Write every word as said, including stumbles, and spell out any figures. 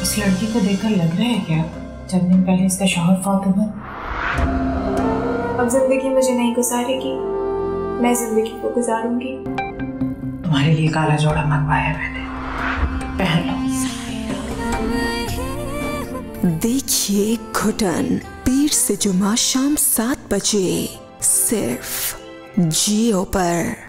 इस लड़की को देखकर लग रहा है क्या चंद दिन पहले इसका शौहर फौत हुआ? अब जिंदगी मुझे नहीं गुजारेगी, मैं जिंदगी को गुजारूंगी। तुम्हारे लिए काला जोड़ा मंगवाया मैंने, पहन लो। देखिए घुटन पीर से जुमा शाम सात बजे सिर्फ जियो पर।